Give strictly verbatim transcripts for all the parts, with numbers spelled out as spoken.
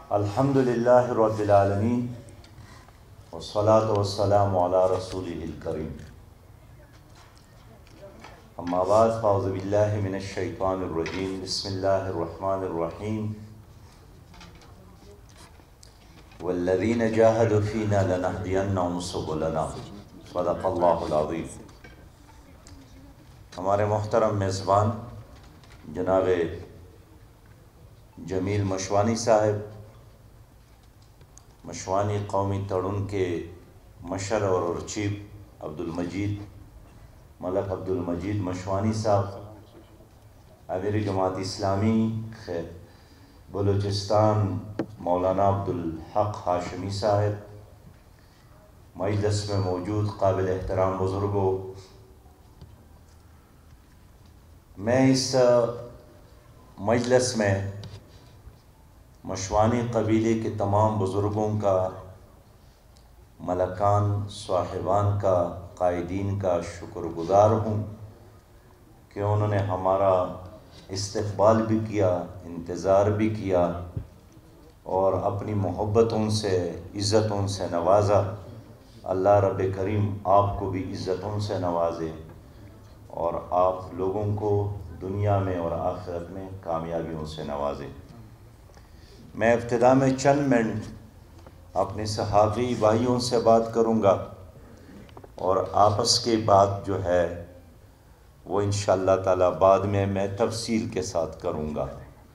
الحمد للہ رب العالمین والصلاة والسلام علی رسولہ الکریم اما بعد فاعوذ باللہ من الشیطان الرجیم بسم اللہ الرحمن الرحیم والذین جاہدوا فینا لنہدینہم سبلنا صدق اللہ العظیم۔ ہمارے محترم میزبان جناب جمیل مشوانی صاحب، مشوانی قومی تڑن کے مشر اور چیف عبدالمجید ملک عبدالمجید مشوانی صاحب، امیر جماعت اسلامی بلوچستان مولانا عبدالحق ہاشمی صاحب، مجلس میں موجود قابل احترام بزرگوں، میں اس مجلس میں مشوانی قبیلے کے تمام بزرگوں کا، ملکان صاحبان کا، قائدین کا شکر گزار ہوں کہ انہوں نے ہمارا استقبال بھی کیا، انتظار بھی کیا اور اپنی محبتوں سے، عزتوں سے نوازا۔ اللہ رب کریم آپ کو بھی عزتوں سے نوازے اور آپ لوگوں کو دنیا میں اور آخرت میں کامیابیوں سے نوازے۔ میں ابتدا میں چند منٹ اپنے صحافی بھائیوں سے بات کروں گا اور آپس کی بات جو ہے وہ انشاءاللہ تعالی بعد میں میں تفصیل کے ساتھ کروں گا،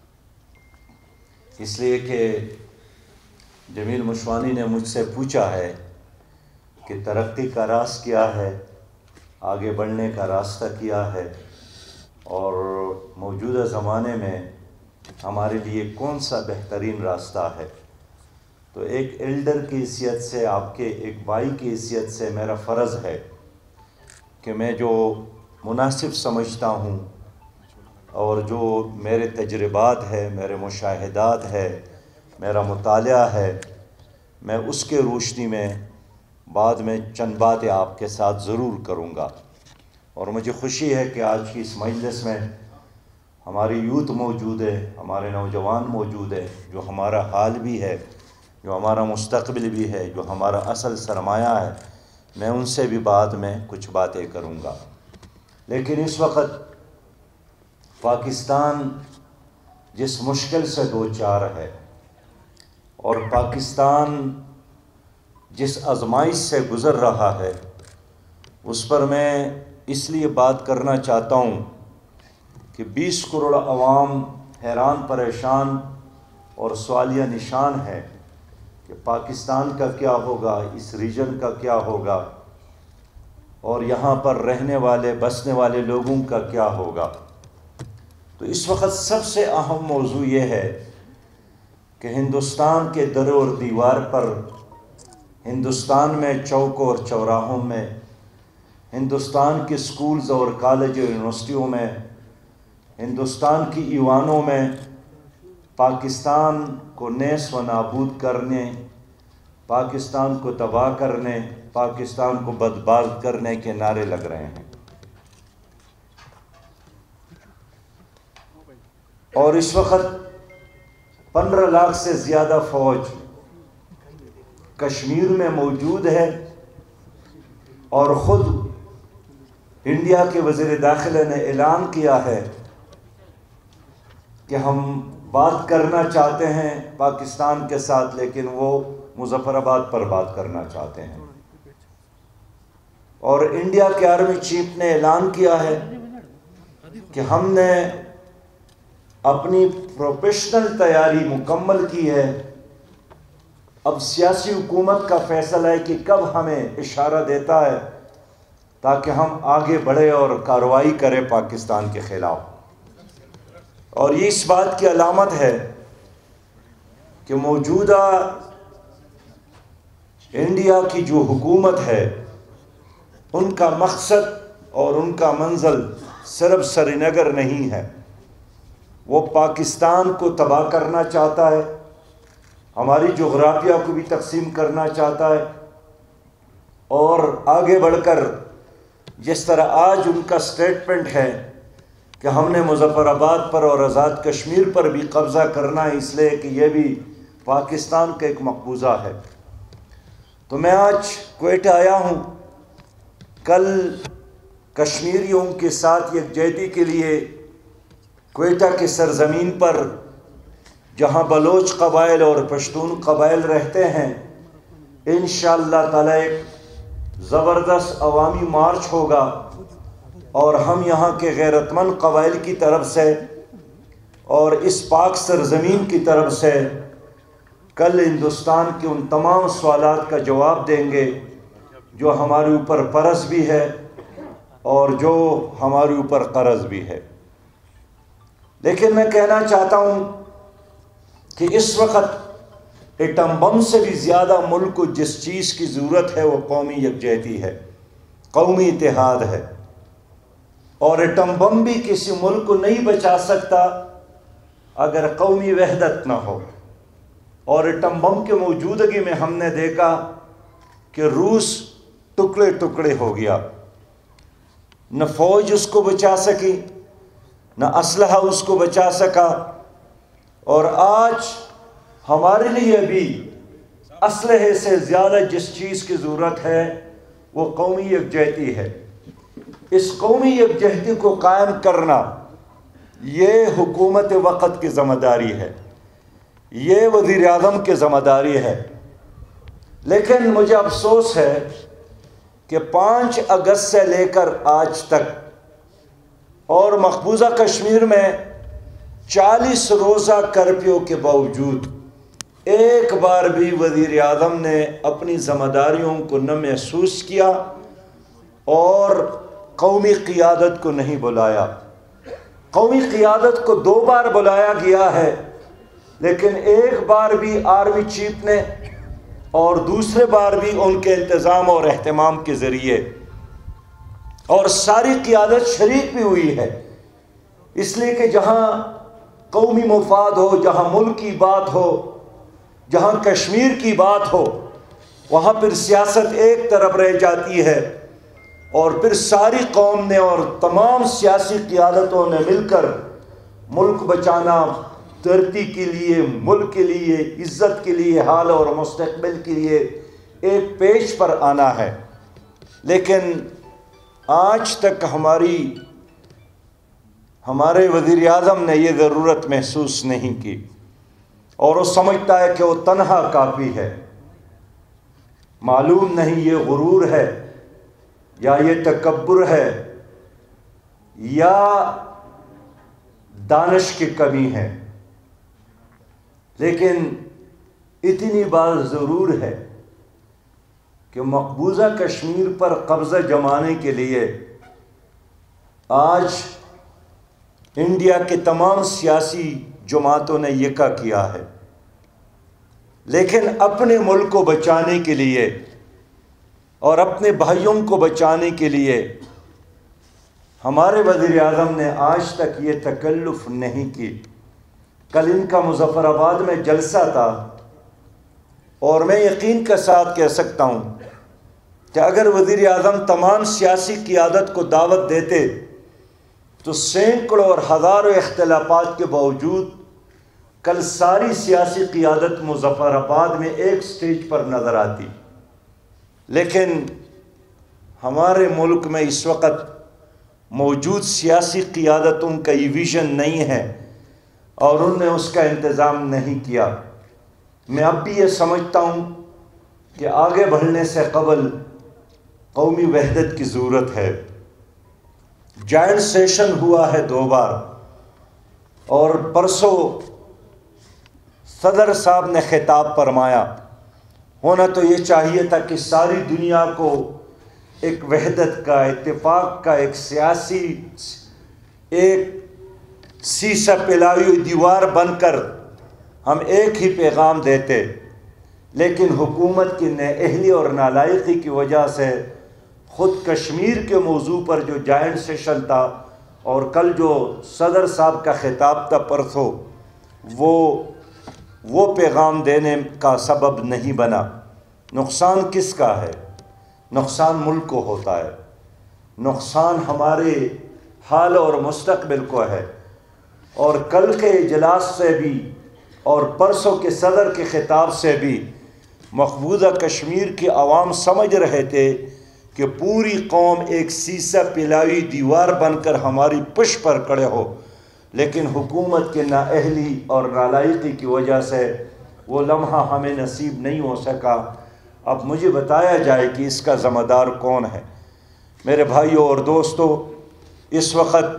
اس لیے کہ جمیل مشوانی نے مجھ سے پوچھا ہے کہ ترقی کا راز کیا ہے، آگے بڑھنے کا راستہ کیا ہے اور موجودہ زمانے میں ہمارے لیے کون سا بہترین راستہ ہے۔ تو ایک ایلڈر کی حیثیت سے، آپ کے ایک بھائی کی حیثیت سے میرا فرض ہے کہ میں جو مناسب سمجھتا ہوں اور جو میرے تجربات ہے، میرے مشاہدات ہے، میرا مطالعہ ہے، میں اس کے روشنی میں بعد میں چند باتیں آپ کے ساتھ ضرور کروں گا۔ اور مجھے خوشی ہے کہ آج کی اس مجلس میں ہماری یوتھ موجود ہے، ہمارے نوجوان موجود ہے، جو ہمارا حال بھی ہے، جو ہمارا مستقبل بھی ہے، جو ہمارا اصل سرمایہ ہے۔ میں ان سے بھی بعد میں کچھ باتیں کروں گا، لیکن اس وقت پاکستان جس مشکل سے دو چار ہے اور پاکستان جس آزمائش سے گزر رہا ہے، اس پر میں اس لیے بات کرنا چاہتا ہوں کہ بیس کروڑ عوام حیران پریشان اور سوالیہ نشان ہے کہ پاکستان کا کیا ہوگا، اس ریجن کا کیا ہوگا اور یہاں پر رہنے والے بسنے والے لوگوں کا کیا ہوگا۔ تو اس وقت سب سے اہم موضوع یہ ہے کہ ہندوستان کے در اور دیوار پر، ہندوستان میں چوک اور چوراہوں میں، ہندوستان کے سکولز اور کالج اور یونیورسٹیوں میں، ہندوستان کی ایوانوں میں پاکستان کو نیس و نابود کرنے، پاکستان کو تباہ کرنے، پاکستان کو برباد کرنے کے نعرے لگ رہے ہیں۔ اور اس وقت پندرہ لاکھ سے زیادہ فوج کشمیر میں موجود ہے اور خود انڈیا کے وزیر داخلہ نے اعلان کیا ہے کہ ہم بات کرنا چاہتے ہیں پاکستان کے ساتھ، لیکن وہ مظفر آباد پر بات کرنا چاہتے ہیں۔ اور انڈیا کے آرمی چیف نے اعلان کیا ہے کہ ہم نے اپنی پروفیشنل تیاری مکمل کی ہے، اب سیاسی حکومت کا فیصلہ ہے کہ کب ہمیں اشارہ دیتا ہے تاکہ ہم آگے بڑھے اور کارروائی کریں پاکستان کے خلاف۔ اور یہ اس بات کی علامت ہے کہ موجودہ انڈیا کی جو حکومت ہے، ان کا مقصد اور ان کا منزل صرف سری نگر نہیں ہے، وہ پاکستان کو تباہ کرنا چاہتا ہے، ہماری جغرافیہ کو بھی تقسیم کرنا چاہتا ہے، اور آگے بڑھ کر جس طرح آج ان کا سٹیٹمنٹ ہے کہ ہم نے مظفر آباد پر اور آزاد کشمیر پر بھی قبضہ کرنا ہے، اس لیے کہ یہ بھی پاکستان کا ایک مقبوضہ ہے۔ تو میں آج کوئٹہ آیا ہوں، کل کشمیریوں کے ساتھ یکجہتی کے لیے کوئٹہ کی سرزمین پر جہاں بلوچ قبائل اور پشتون قبائل رہتے ہیں، انشاءاللہ تعالی ایک زبردست عوامی مارچ ہوگا، اور ہم یہاں کے غیرت مند قبائل کی طرف سے اور اس پاک سرزمین کی طرف سے کل ہندوستان کے ان تمام سوالات کا جواب دیں گے جو ہمارے اوپر فرض بھی ہے اور جو ہمارے اوپر قرض بھی ہے۔ لیکن میں کہنا چاہتا ہوں کہ اس وقت ایٹم بم سے بھی زیادہ ملک کو جس چیز کی ضرورت ہے وہ قومی یکجہتی ہے، قومی اتحاد ہے، اور ایٹم بم بھی کسی ملک کو نہیں بچا سکتا اگر قومی وحدت نہ ہو۔ اور ایٹم بم کے موجودگی میں ہم نے دیکھا کہ روس ٹکڑے ٹکڑے ہو گیا، نہ فوج اس کو بچا سکی، نہ اسلحہ اس کو بچا سکا، اور آج ہمارے لیے بھی اسلحے سے زیادہ جس چیز کی ضرورت ہے وہ قومی یکجہتی ہے۔ اس قومی یکجہتی کو قائم کرنا یہ حکومت وقت کی ذمہ داری ہے، یہ وزیر اعظم کی ذمہ داری ہے۔ لیکن مجھے افسوس ہے کہ پانچ اگست سے لے کر آج تک اور مقبوضہ کشمیر میں چالیس روزہ کرفیو کے باوجود ایک بار بھی وزیر اعظم نے اپنی ذمہ داریوں کو نہ محسوس کیا اور قومی قیادت کو نہیں بلایا۔ قومی قیادت کو دو بار بلایا گیا ہے، لیکن ایک بار بھی آرمی چیف نے اور دوسرے بار بھی ان کے انتظام اور اہتمام کے ذریعے، اور ساری قیادت شریک بھی ہوئی ہے، اس لیے کہ جہاں قومی مفاد ہو، جہاں ملک کی بات ہو، جہاں کشمیر کی بات ہو، وہاں پھر سیاست ایک طرف رہ جاتی ہے، اور پھر ساری قوم نے اور تمام سیاسی قیادتوں نے مل کر ملک بچانا، ترقی کے لیے، ملک کے لیے، عزت کے لیے، حال اور مستقبل کے لیے ایک پیش پر آنا ہے۔ لیکن آج تک ہماری ہمارے وزیر اعظم نے یہ ضرورت محسوس نہیں کی، اور وہ سمجھتا ہے کہ وہ تنہا کافی ہے۔ معلوم نہیں یہ غرور ہے یا یہ تکبر ہے یا دانش کی کمی ہے، لیکن اتنی بات ضرور ہے کہ مقبوضہ کشمیر پر قبضہ جمانے کے لیے آج انڈیا کے تمام سیاسی جماعتوں نے یکا کیا ہے، لیکن اپنے ملک کو بچانے کے لیے اور اپنے بھائیوں کو بچانے کے لیے ہمارے وزیر اعظم نے آج تک یہ تکلف نہیں کی۔ کل ان کا مظفر آباد میں جلسہ تھا، اور میں یقین کے ساتھ کہہ سکتا ہوں کہ اگر وزیر اعظم تمام سیاسی قیادت کو دعوت دیتے تو سینکڑوں اور ہزاروں اختلافات کے باوجود کل ساری سیاسی قیادت مظفر آباد میں ایک سٹیج پر نظر آتی۔ لیکن ہمارے ملک میں اس وقت موجود سیاسی قیادتوں کا یہ ویژن نہیں ہے، اور انہوں نے اس کا انتظام نہیں کیا۔ میں اب بھی یہ سمجھتا ہوں کہ آگے بڑھنے سے قبل قومی وحدت کی ضرورت ہے۔ جوائنٹ سیشن ہوا ہے دو بار، اور پرسوں صدر صاحب نے خطاب فرمایا، ہونا تو یہ چاہیے تھا کہ ساری دنیا کو ایک وحدت کا، اتفاق کا، ایک سیاسی ایک سیسہ پلائی ہوئی دیوار بن کر ہم ایک ہی پیغام دیتے، لیکن حکومت کی نااہلی اور نالائقی کی وجہ سے خود کشمیر کے موضوع پر جو جوائنٹ سیشن تھا اور کل جو صدر صاحب کا خطاب تھا پرسوں، وہ وہ پیغام دینے کا سبب نہیں بنا۔ نقصان کس کا ہے؟ نقصان ملک کو ہوتا ہے، نقصان ہمارے حال اور مستقبل کو ہے۔ اور کل کے اجلاس سے بھی اور پرسوں کے صدر کے خطاب سے بھی مقبوضہ کشمیر کی عوام سمجھ رہے تھے کہ پوری قوم ایک سیسہ پلائی دیوار بن کر ہماری پشت پر کھڑے ہو، لیکن حکومت کے نااہلی اور نالائقی کی وجہ سے وہ لمحہ ہمیں نصیب نہیں ہو سکا۔ اب مجھے بتایا جائے کہ اس کا ذمہ دار کون ہے۔ میرے بھائیوں اور دوستوں، اس وقت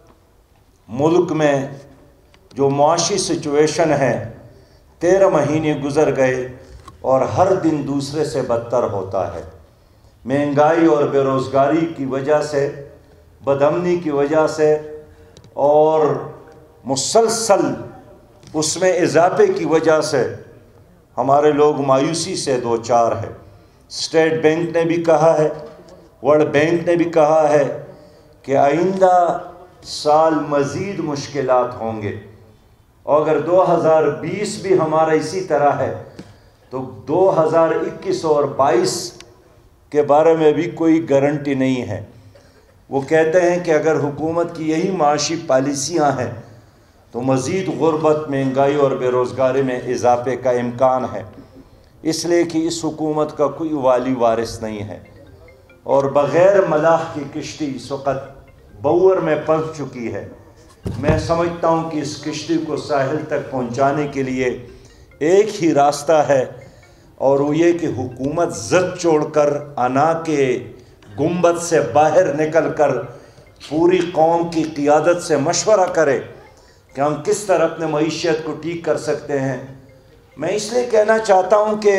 ملک میں جو معاشی سچویشن ہے، تیرہ مہینے گزر گئے اور ہر دن دوسرے سے بدتر ہوتا ہے۔ مہنگائی اور بے روزگاری کی وجہ سے، بدامنی کی وجہ سے اور مسلسل اس میں اضافے کی وجہ سے ہمارے لوگ مایوسی سے دو چار ہے۔ اسٹیٹ بینک نے بھی کہا ہے، ورلڈ بینک نے بھی کہا ہے کہ آئندہ سال مزید مشکلات ہوں گے، اور اگر دو ہزار بیس بھی ہمارا اسی طرح ہے تو دو ہزار اکیس اور بائیس کے بارے میں بھی کوئی گارنٹی نہیں ہے۔ وہ کہتے ہیں کہ اگر حکومت کی یہی معاشی پالیسیاں ہیں تو مزید غربت، مہنگائی اور بے روزگاری میں اضافے کا امکان ہے، اس لیے کہ اس حکومت کا کوئی والی وارث نہیں ہے، اور بغیر ملاح کی کشتی اس وقت بور میں پھنس چکی ہے۔ میں سمجھتا ہوں کہ اس کشتی کو ساحل تک پہنچانے کے لیے ایک ہی راستہ ہے، اور وہ یہ کہ حکومت ضد چھوڑ کر انا کے گنبد سے باہر نکل کر پوری قوم کی قیادت سے مشورہ کرے کہ ہم کس طرح اپنے معیشت کو ٹھیک کر سکتے ہیں۔ میں اس لیے کہنا چاہتا ہوں کہ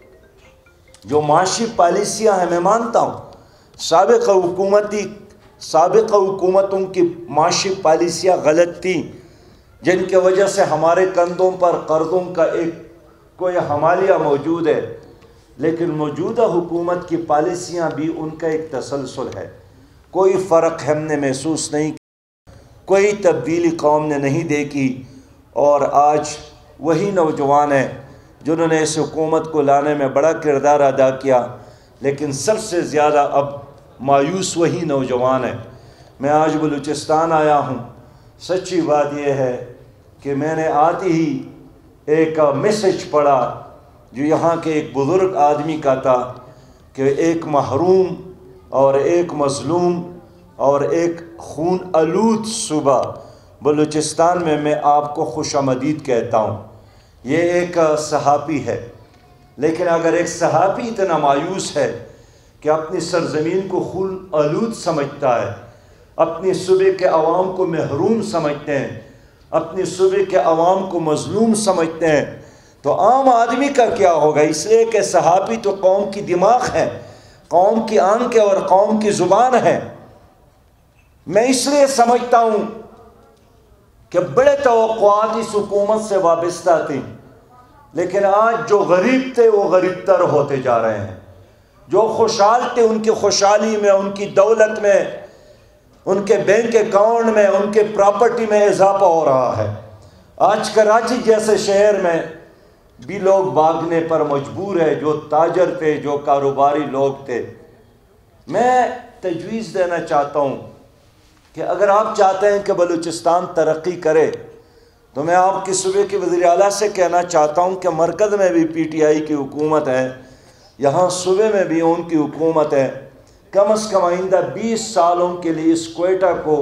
جو معاشی پالیسیاں ہیں، میں مانتا ہوں سابق حکومتی سابق حکومتوں کی معاشی پالیسیاں غلط تھیں، جن کی وجہ سے ہمارے کندھوں پر قرضوں کا ایک کوئی حمالیہ موجود ہے، لیکن موجودہ حکومت کی پالیسیاں بھی ان کا ایک تسلسل ہے۔ کوئی فرق ہم نے محسوس نہیں کیا، کوئی تبدیلی قوم نے نہیں دیکھی، اور آج وہی نوجوان ہیں جنہوں نے اس حکومت کو لانے میں بڑا کردار ادا کیا، لیکن سب سے زیادہ اب مایوس وہی نوجوان ہیں۔ میں آج بلوچستان آیا ہوں، سچی بات یہ ہے کہ میں نے آتے ہی ایک میسج پڑھا جو یہاں کے ایک بزرگ آدمی کا تھا کہ ایک محروم اور ایک مظلوم اور ایک خون آلود صوبہ بلوچستان میں میں آپ کو خوش آمدید کہتا ہوں۔ یہ ایک صحافی ہے، لیکن اگر ایک صحافی اتنا مایوس ہے کہ اپنی سرزمین کو خون آلود سمجھتا ہے، اپنی صوبے کے عوام کو محروم سمجھتے ہیں، اپنی صوبے کے عوام کو مظلوم سمجھتے ہیں، تو عام آدمی کا کیا ہوگا؟ اس لیے کہ صحافی تو قوم کی دماغ ہے، قوم کی آنکھ ہے اور قوم کی زبان ہے۔ میں اس لیے سمجھتا ہوں کہ بڑے توقعات اس حکومت سے وابستہ تھیں، لیکن آج جو غریب تھے وہ غریب تر ہوتے جا رہے ہیں، جو خوشحال تھے ان کی خوشحالی میں، ان کی دولت میں، ان کے بینک اکاؤنٹ میں، ان کے پراپرٹی میں اضافہ ہو رہا ہے۔ آج کراچی جیسے شہر میں بھی لوگ بھاگنے پر مجبور ہیں، جو تاجر تھے، جو کاروباری لوگ تھے۔ میں تجویز دینا چاہتا ہوں کہ اگر آپ چاہتے ہیں کہ بلوچستان ترقی کرے تو میں آپ کے صوبے کے وزیر اعلیٰ سے کہنا چاہتا ہوں کہ مرکز میں بھی پی ٹی آئی کی حکومت ہے، یہاں صوبے میں بھی ان کی حکومت ہے، کم از کم آئندہ بیس سالوں کے لیے اس کوئٹہ کو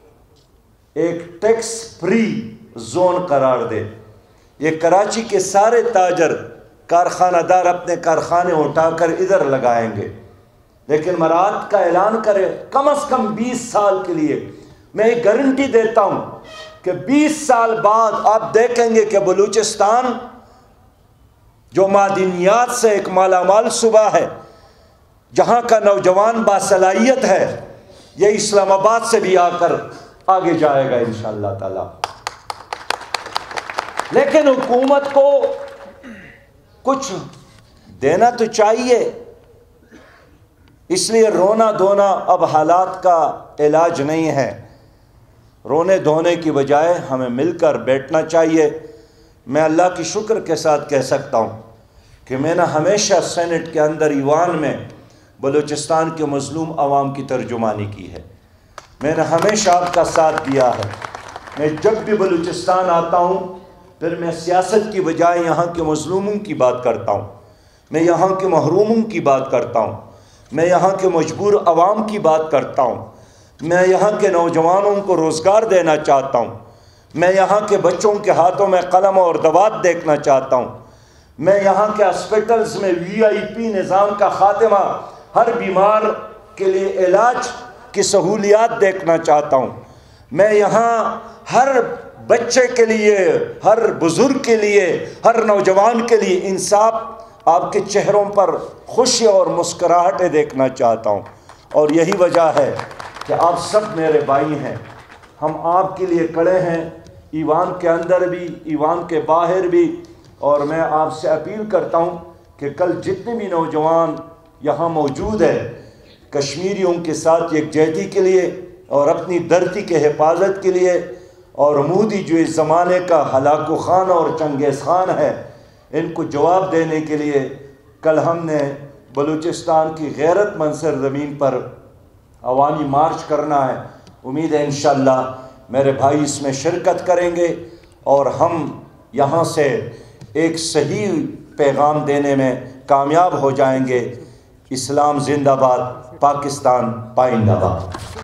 ایک ٹیکس فری زون قرار دے۔ یہ کراچی کے سارے تاجر، کارخانہ دار اپنے کارخانے اٹھا کر ادھر لگائیں گے، لیکن مراعات کا اعلان کرے کم از کم بیس سال کے لیے۔ میں ایک گارنٹی دیتا ہوں کہ بیس سال بعد آپ دیکھیں گے کہ بلوچستان جو معدنیات سے ایک مالا مال صوبہ ہے، جہاں کا نوجوان باصلاحیت ہے، یہ اسلام آباد سے بھی آ کر آگے جائے گا انشاءاللہ تعالی۔ لیکن حکومت کو کچھ دینا تو چاہیے، اس لیے رونا دھونا اب حالات کا علاج نہیں ہے۔ رونے دھونے کی بجائے ہمیں مل کر بیٹھنا چاہیے۔ میں اللہ کی شکر کے ساتھ کہہ سکتا ہوں کہ میں نے ہمیشہ سینٹ کے اندر ایوان میں بلوچستان کے مظلوم عوام کی ترجمانی کی ہے، میں نے ہمیشہ آپ کا ساتھ دیا ہے۔ میں جب بھی بلوچستان آتا ہوں پھر میں سیاست کی بجائے یہاں کے مظلوموں کی بات کرتا ہوں، میں یہاں کے محروموں کی بات کرتا ہوں، میں یہاں کے مجبور عوام کی بات کرتا ہوں، میں یہاں کے نوجوانوں کو روزگار دینا چاہتا ہوں، میں یہاں کے بچوں کے ہاتھوں میں قلم اور دوات دیکھنا چاہتا ہوں، میں یہاں کے ہاسپٹلز میں وی آئی پی نظام کا خاتمہ، ہر بیمار کے لیے علاج کی سہولیات دیکھنا چاہتا ہوں، میں یہاں ہر بچے کے لیے، ہر بزرگ کے لیے، ہر نوجوان کے لیے انصاف، آپ کے چہروں پر خوشی اور مسکراہٹیں دیکھنا چاہتا ہوں۔ اور یہی وجہ ہے کہ آپ سب میرے بھائی ہیں، ہم آپ کے لیے کھڑے ہیں، ایوان کے اندر بھی، ایوان کے باہر بھی۔ اور میں آپ سے اپیل کرتا ہوں کہ کل جتنے بھی نوجوان یہاں موجود ہیں، کشمیریوں کے ساتھ یکجہتی کے لیے اور اپنی دھرتی کے حفاظت کے لیے، اور مودی جو اس زمانے کا ہلاکو خان اور چنگیز خان ہے، ان کو جواب دینے کے لیے کل ہم نے بلوچستان کی غیرت مند سرزمین پر عوامی مارچ کرنا ہے۔ امید ہے انشاءاللہ میرے بھائی اس میں شرکت کریں گے اور ہم یہاں سے ایک صحیح پیغام دینے میں کامیاب ہو جائیں گے۔ اسلام زندہ باد، پاکستان پائندہ باد۔